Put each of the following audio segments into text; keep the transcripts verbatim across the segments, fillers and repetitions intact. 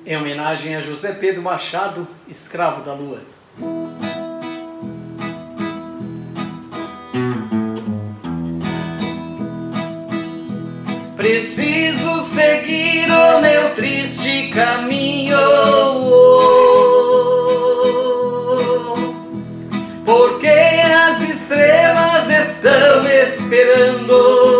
em homenagem a José Pedro Machado, escravo da lua. Preciso seguir o meu triste caminho, porque as estrelas estão esperando.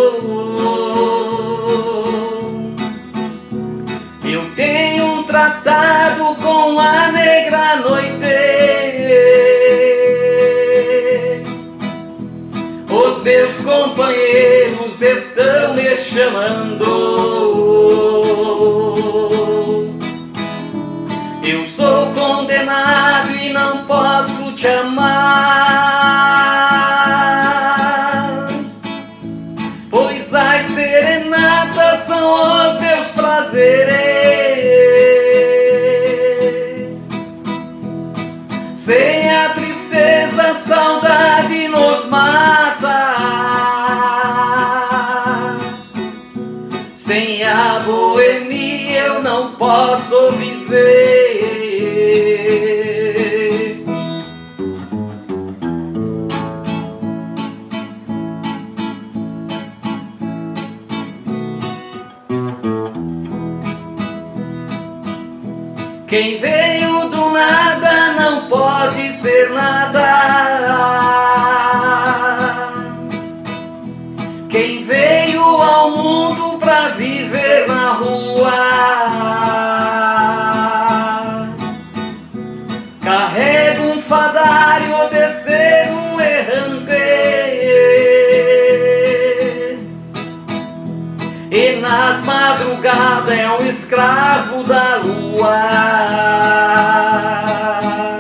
Eu tenho um tratado com a negra noite, os meus companheiros estão me chamando. Eu sou condenado e não posso te amar, pois as serenatas são os meus prazeres. Sem a tristeza, a saudade nos mata. Sem a boemia eu não posso viver. Quem veio do nada não pode ser nada. Quem veio ao mundo pra viver na rua carrega um fadário de ser um errante, e nas madrugadas é um escravo da lua.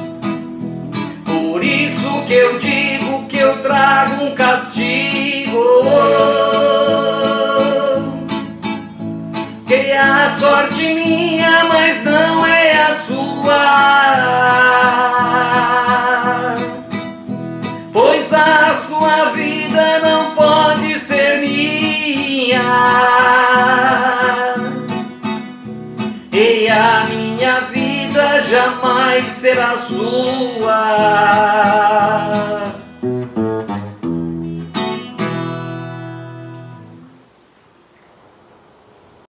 Por isso que eu digo que eu trago um castigo, que é a sorte minha, mas não é a sua, pois a sua vida não pode ser minha, e a minha vida jamais será sua.